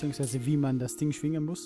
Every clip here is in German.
beziehungsweise wie man das Ding schwingen muss.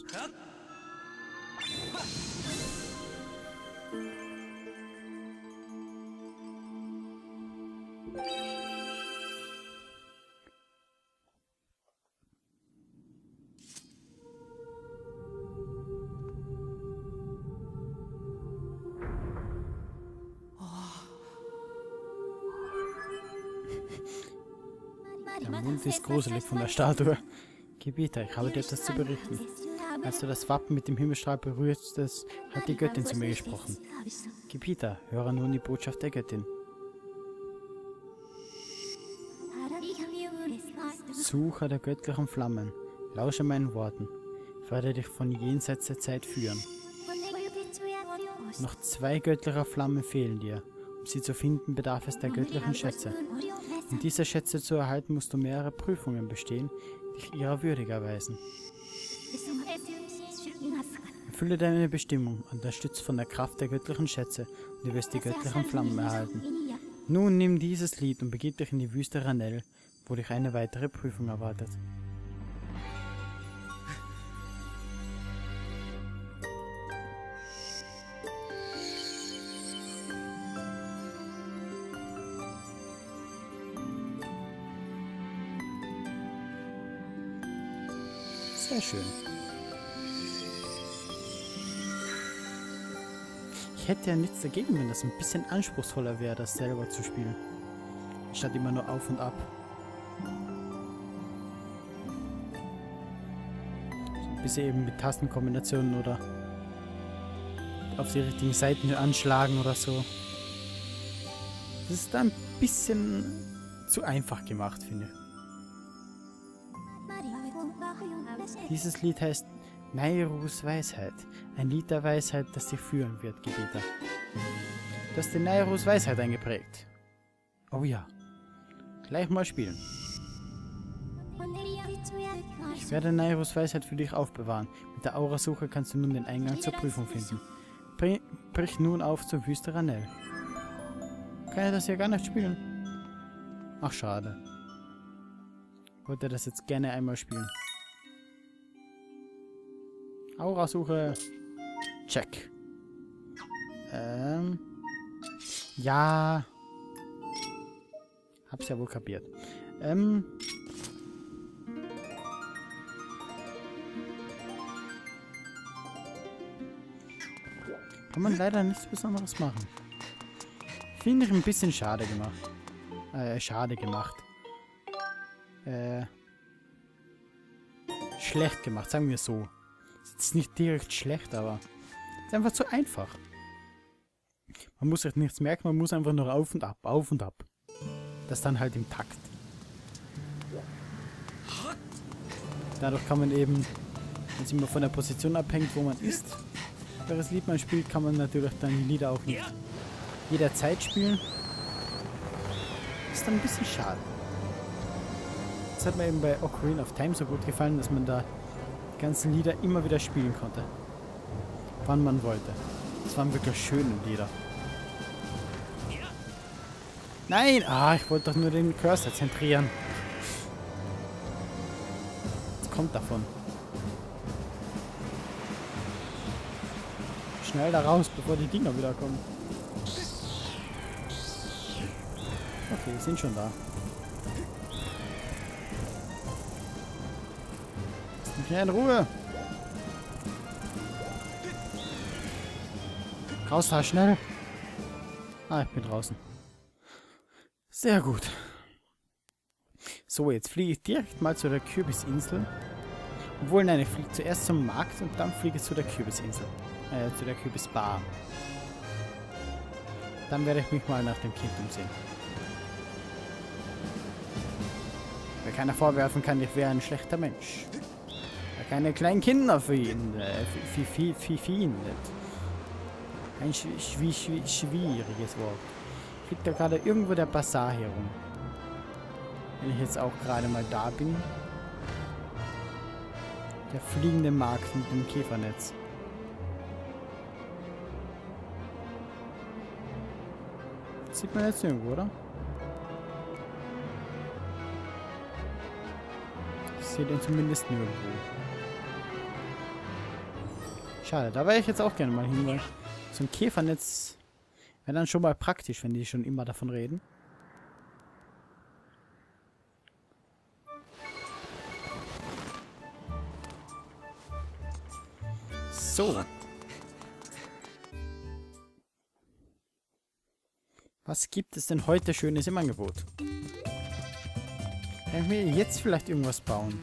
Der Mund ist gruselig von der Statue. Gebieter, ich habe dir etwas zu berichten. Als du das Wappen mit dem Himmelstrahl berührtest, hat die Göttin zu mir gesprochen. Gebieter, höre nun die Botschaft der Göttin. Sucher der göttlichen Flammen, lausche meinen Worten. Ich werde dich von jenseits der Zeit führen. Noch 2 göttliche Flammen fehlen dir. Um sie zu finden, bedarf es der göttlichen Schätze. Um diese Schätze zu erhalten, musst du mehrere Prüfungen bestehen, die dich ihrer würdig erweisen. Erfülle deine Bestimmung, unterstützt von der Kraft der göttlichen Schätze, und du wirst die göttlichen Flammen erhalten. Nun nimm dieses Lied und begib dich in die Wüste Ranel, wo dich eine weitere Prüfung erwartet. Sehr schön. Ich hätte ja nichts dagegen, wenn das ein bisschen anspruchsvoller wäre, das selber zu spielen. Statt immer nur auf und ab. So ein bisschen eben mit Tastenkombinationen oder auf die richtigen Seiten anschlagen oder so. Das ist da ein bisschen zu einfach gemacht, finde ich. Dieses Lied heißt Nairus Weisheit. Ein Lied der Weisheit, das dich führen wird, Gebieter. Du hast den Nairus Weisheit eingeprägt. Oh ja. Gleich mal spielen. Ich werde Nairus Weisheit für dich aufbewahren. Mit der Aurasuche kannst du nun den Eingang zur Prüfung finden. Brich nun auf zur Wüste Ranel. Kann ich das hier gar nicht spielen? Ach, schade. Ich wollte das jetzt gerne einmal spielen. Aurasuche. Check. Ja. Hab's ja wohl kapiert. Kann man leider nichts Besonderes machen. Finde ich ein bisschen schade gemacht. Schlecht gemacht, sagen wir so. Ist nicht direkt schlecht, aber ist einfach zu einfach. Man muss halt nichts merken, man muss einfach nur auf und ab, auf und ab. Das dann halt im Takt. Dadurch kann man eben, wenn es immer von der Position abhängt, wo man ist, welches Lied man spielt, kann man natürlich dann die Lieder auch nicht jederzeit spielen. Ist dann ein bisschen schade. Das hat mir eben bei Ocarina of Time so gut gefallen, dass man da die ganzen Lieder immer wieder spielen konnte. Wann man wollte. Das waren wirklich schöne Lieder. Nein! Ah, ich wollte doch nur den Cursor zentrieren. Was kommt davon? Schnell da raus, bevor die Dinger wieder kommen. Okay, wir sind schon da. Lass mich hier in Ruhe. Raus da, schnell. Ah, ich bin draußen. Sehr gut. So, jetzt fliege ich direkt mal zu der Kürbisinsel. Obwohl, nein, ich fliege zuerst zum Markt und dann fliege ich zu der Kürbisinsel. Zu der Kürbisbar. Dann werde ich mich mal nach dem Kind umsehen. Wer keiner vorwerfen kann, ich wäre ein schlechter Mensch. Wer keine kleinen Kinder findet. Ein schwieriges Wort. Fliegt da gerade irgendwo der Bazar hier rum. Wenn ich jetzt auch gerade mal da bin. Der fliegende Markt mit dem Käfernetz. Das sieht man jetzt irgendwo, oder? sehe den zumindest nirgendwo. Schade, da wäre ich jetzt auch gerne mal hin, weil so ein Käfernetz wäre dann schon mal praktisch, wenn die schon immer davon reden. So. Was gibt es denn heute Schönes im Angebot? Kann ich mir jetzt vielleicht irgendwas bauen?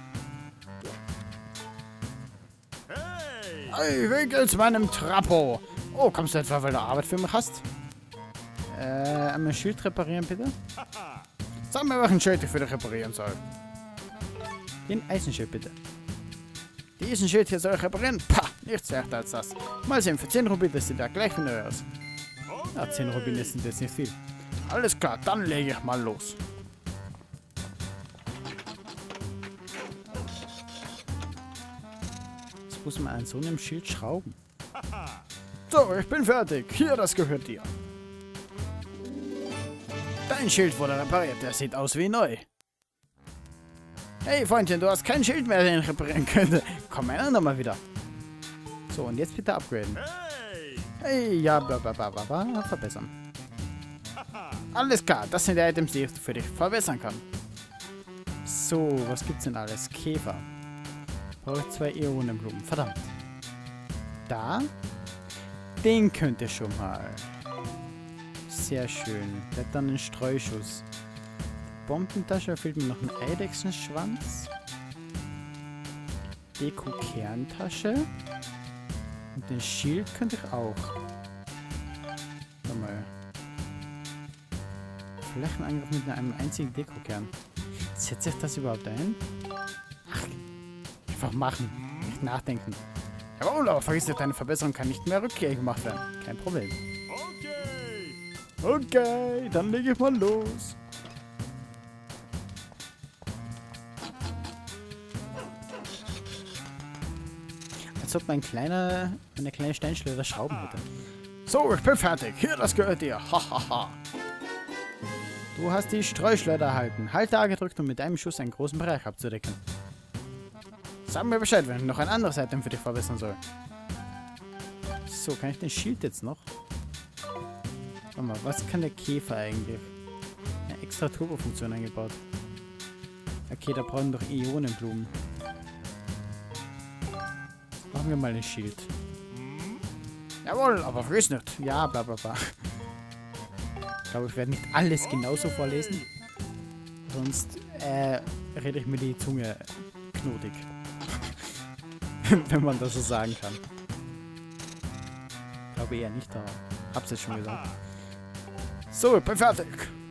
Hey, Winkel zu meinem Trappo! Oh, kommst du etwa, weil du Arbeit für mich hast? Einmal Schild reparieren, bitte? Sag mir, welchen Schild ich für dich reparieren soll. Den Eisenschild, bitte. Diesen Schild hier soll ich reparieren? Pah, nichts wert als das. Mal sehen, für 10 Rubine sieht der gleich wie neu aus. Ja, 10 Rubine sind jetzt nicht viel. Alles klar, dann lege ich mal los. Jetzt muss man an so einem Schild schrauben. So, ich bin fertig. Hier, das gehört dir. Dein Schild wurde repariert. Der sieht aus wie neu. Hey, Freundchen, du hast kein Schild mehr, den ich reparieren könnte. Komm, einer nochmal wieder. So, und jetzt bitte upgraden. Hey, ja, verbessern. Alles klar, das sind die Items, die ich für dich verbessern kann. So, was gibt's denn alles? Käfer. Brauche ich 2 Äonenblumen. Verdammt. Da. Den könnt ihr schon mal. Sehr schön. Der hat dann einen Streuschuss. Bombentasche, fehlt mir noch ein Eidechsenschwanz. Deko-Kerntasche. Und den Schild könnte ich auch. Warte mal. Flächenangriff mit einem einzigen Deko-Kern. Setzt sich das überhaupt ein? Ach, einfach machen. Nicht nachdenken. Jawohl, aber vergiss nicht, deine Verbesserung kann nicht mehr rückgängig gemacht werden. Kein Problem. Okay, dann lege ich mal los. Als ob eine kleine Steinschleuder Schrauben hätte. So, ich bin fertig. Hier, das gehört dir. Hahaha. Du hast die Streuschleuder erhalten. Halte A gedrückt, um mit einem Schuss einen großen Bereich abzudecken. Sag mir Bescheid, wenn ich noch ein anderes Item für dich verbessern soll. So, kann ich den Schild jetzt noch? Warte mal, was kann der Käfer eigentlich? Eine extra Turbo-Funktion eingebaut. Okay, da brauchen doch Äonenblumen. Machen wir mal ein Schild. Jawohl, aber vergiss nicht. Ja, bla bla bla. Ich glaube, ich werde nicht alles genauso vorlesen. Sonst rede ich mir die Zunge knotig. Wenn man das so sagen kann. Ich glaube eher nicht, aber hab's jetzt schon gesagt. So, ich bin fertig.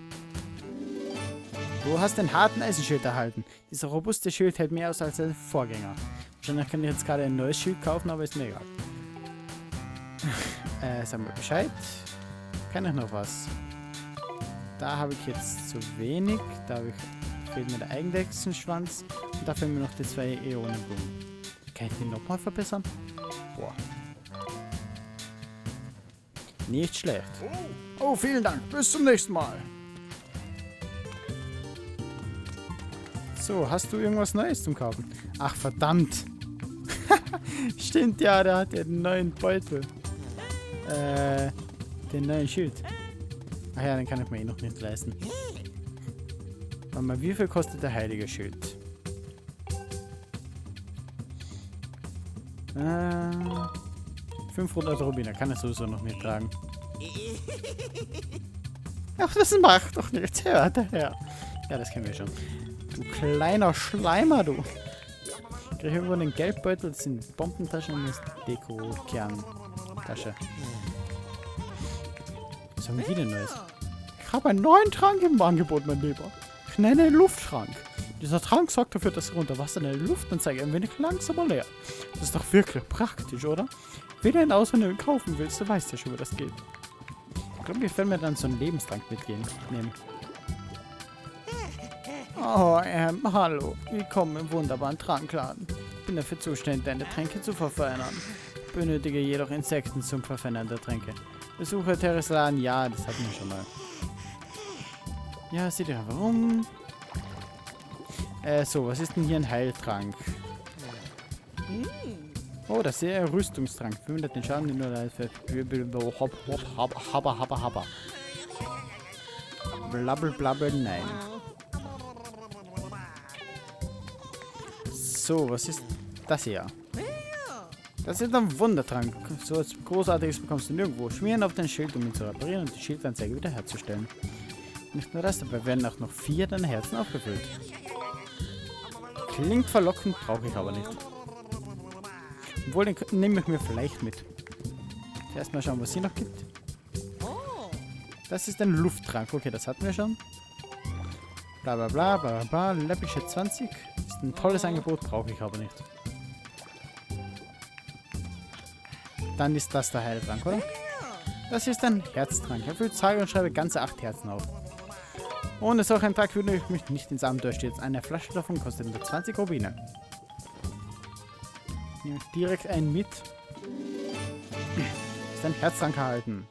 Du hast den harten Eisenschild erhalten. Dieser robuste Schild hält mehr aus als der Vorgänger. Wahrscheinlich kann ich jetzt gerade ein neues Schild kaufen, aber ist mir egal. Sagen wir Bescheid. Kann ich noch was? Da habe ich jetzt zu wenig. Da fehlt mir der Eidechsenschwanz. Und da fehlen mir noch die 2 Äonenblumen. Kann ich den nochmal verbessern? Boah. Nicht schlecht. Oh, vielen Dank. Bis zum nächsten Mal. So, hast du irgendwas Neues zum Kaufen? Ach, verdammt. Stimmt, ja, der hat ja den neuen Beutel. Den neuen Schild. Ach ja, den kann ich mir eh noch nicht leisten. Warte mal, wie viel kostet der heilige Schild? 500 Rubine, kann ich sowieso noch nicht tragen. Ach, das macht doch nichts. Hör, her. Ja, das kennen wir schon. Du kleiner Schleimer, du. Ich kriege irgendwo einen Geldbeutel, das sind Bombentaschen und das Deko-Kerntasche. Was haben die denn Neues? Ich habe einen neuen Trank im Angebot, mein Lieber. Ich nenne ihn Luftschrank. Dieser Trank sorgt dafür, dass er unter Wasser in der Luftanzeige ein wenig langsamer leer. Das ist doch wirklich praktisch, oder? Wenn du ihn aus, wenn du ihn kaufen willst, du weißt ja schon, wie das geht. Ich glaube, ich werde mir dann so einen Lebenstrank mitnehmen. Oh, hallo. Willkommen im wunderbaren Trankladen. Ich bin dafür zuständig, deine Tränke zu verfeinern. Ich benötige jedoch Insekten zum Verfeinern der Tränke. Besuche Terres Laden. Ja, das hatten wir schon mal. Ja, seht ihr warum? So, was ist denn hier ein Heiltrank? Oh, das ist ja ein Rüstungstrank. Vermindert den Schaden, den nur Habba. Blabbel, blabbel, nein. So, was ist das hier? Das ist ein Wundertrank. So etwas Großartiges bekommst du nirgendwo. Schmieren auf dein Schild, um ihn zu reparieren und die Schildanzeige wiederherzustellen. Nicht nur das, dabei werden auch noch 4 deiner Herzen aufgefüllt. Klingt verlockend, brauche ich aber nicht. Obwohl, den nehme ich mir vielleicht mit. Erstmal schauen, was hier noch gibt. Das ist ein Lufttrank. Okay, das hatten wir schon. Bla bla bla bla bla. Läppische 20. Ist ein tolles Angebot, brauche ich aber nicht. Dann ist das der Heiltrank, oder? Das ist ein Herztrank. Erfüllt sage und schreibe ganze 8 Herzen auf. Ohne solchen Trank würde ich mich nicht ins Abenteuer stürzen. Eine Flasche davon kostet nur 20 Rubine. Nehme ich direkt einen mit. Ist ein Herztrank erhalten.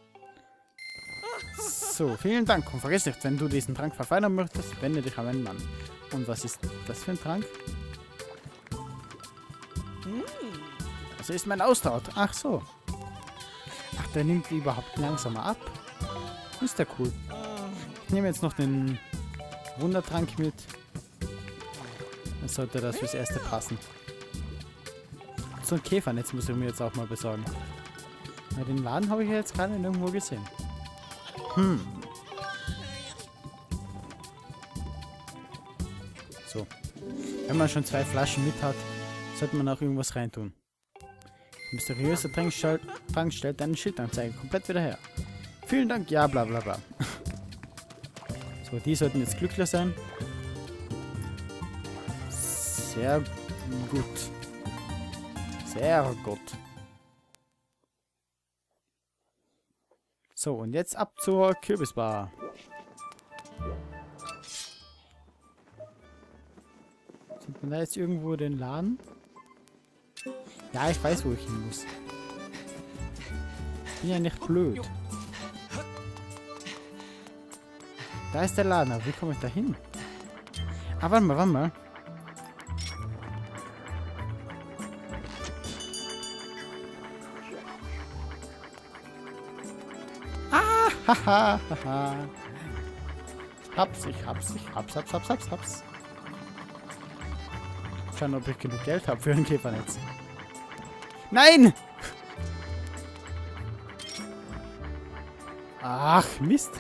So, vielen Dank. Und vergiss nicht, wenn du diesen Trank verfeinern möchtest, wende dich an einen Mann. Und was ist das für ein Trank? Das ist mein Ausdauer. Ach so. Ach, der nimmt überhaupt langsamer ab. Ist ja cool. Ich nehme jetzt noch den Wundertrank mit. Dann sollte das fürs Erste passen. So ein Käfernetz muss ich mir jetzt auch mal besorgen. Na, den Laden habe ich ja jetzt gerade nirgendwo gesehen. So. Wenn man schon 2 Flaschen mit hat, sollte man auch irgendwas reintun. Mysteriöser Trank stellt deine Schildanzeige komplett wieder her. Vielen Dank, ja, bla bla bla. So, die sollten jetzt glücklich sein. Sehr gut. Sehr gut. So, und jetzt ab zur Kürbisbar. Sieht man da jetzt irgendwo den Laden? Ja, ich weiß, wo ich hin muss. Ich bin ja nicht blöd. Da ist der Laden, aber wie komme ich da hin? Ah, warte mal. Ah, haha. Ich hab's. Schauen, ob ich genug Geld habe für ein Käfernetz. Nein! Ach, Mist.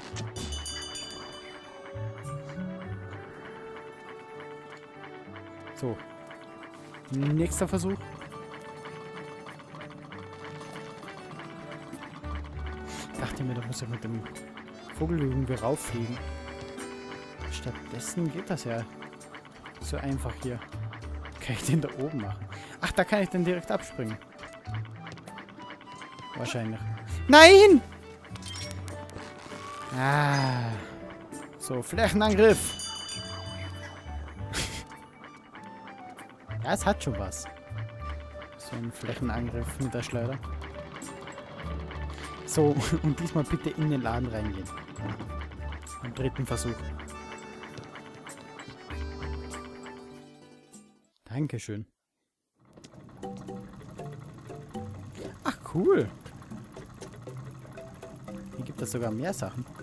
So. Nächster Versuch. Ich dachte mir, da muss ich mit dem Vogel irgendwie rauffliegen. Stattdessen geht das ja so einfach hier. Kann ich den da oben machen? Ach, da kann ich dann direkt abspringen. Wahrscheinlich. Nein! Ah. So, Flächenangriff. Ja, es hat schon was. So ein Flächenangriff mit der Schleuder. So, und diesmal bitte in den Laden reingehen. Am 3. Versuch. Dankeschön. Ach, cool. Hier gibt es sogar mehr Sachen.